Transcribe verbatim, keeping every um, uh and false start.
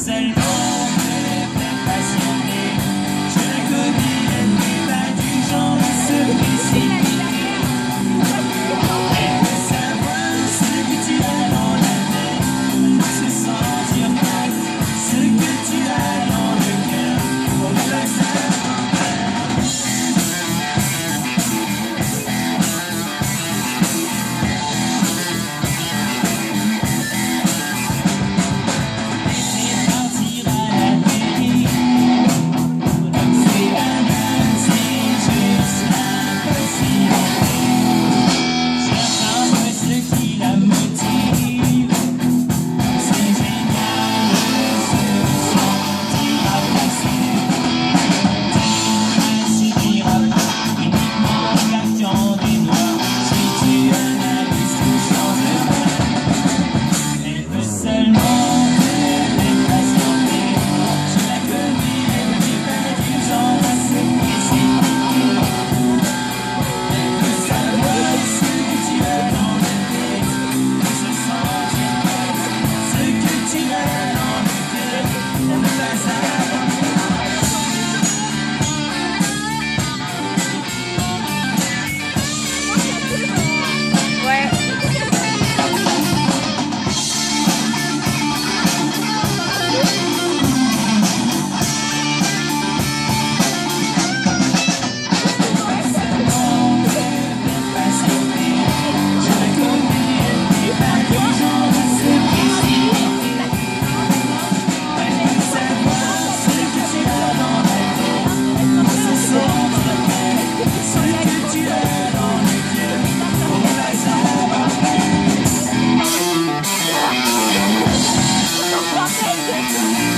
seulement me faire patienter. Je la connais, elle n'est pas du genre à se précipiter. Elle veut savoir ce que tu as dans la tête, se sentir mal, ce que tu as dans le cœur, pour ne pas savoir. Thank you.